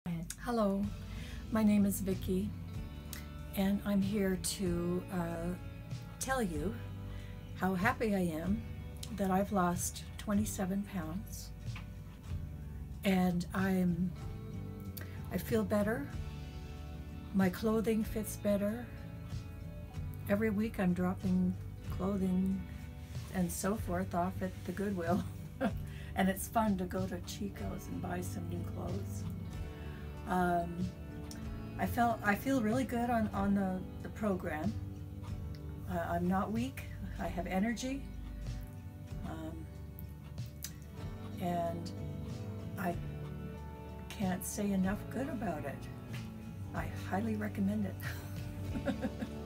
Hello, my name is Vicki, and I'm here to tell you how happy I am that I've lost 27 pounds, and I feel better. My clothing fits better. Every week I'm dropping clothing and so forth off at the Goodwill, and it's fun to go to Chico's and buy some new clothes. I feel really good on the program. I'm not weak. I have energy, and I can't say enough good about it. I highly recommend it.